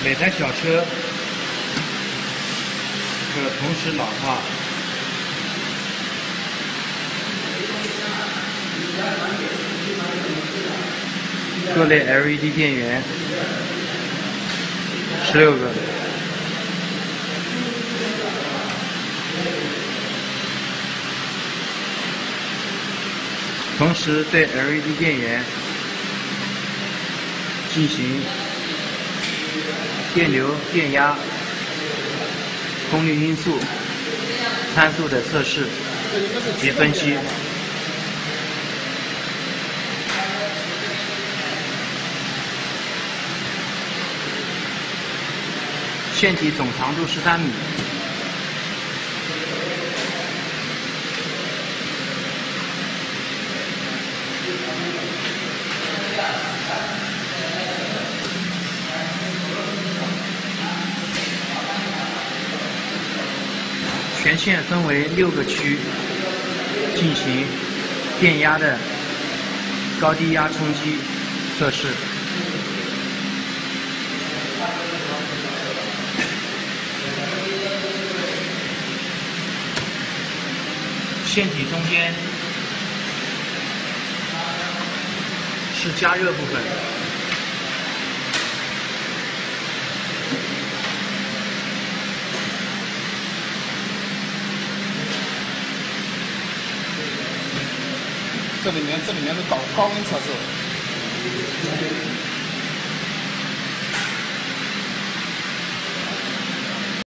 每台小车可同时老化。各类 LED 电源16个。同时对 LED 电源进行电流、电压、功率因素参数的测试及分析。线体总长度13米。全线分为6个区，进行电压的高低压冲击测试。线体中间是加热部分。 这里面是高温测试。